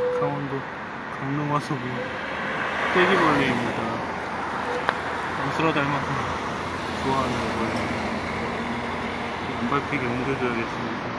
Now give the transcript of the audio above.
강원도 강릉화수구 떼기벌레입니다. 우스라 닮아서 좋아하는 벌레. 안 밟히게 옮겨줘야겠습니다.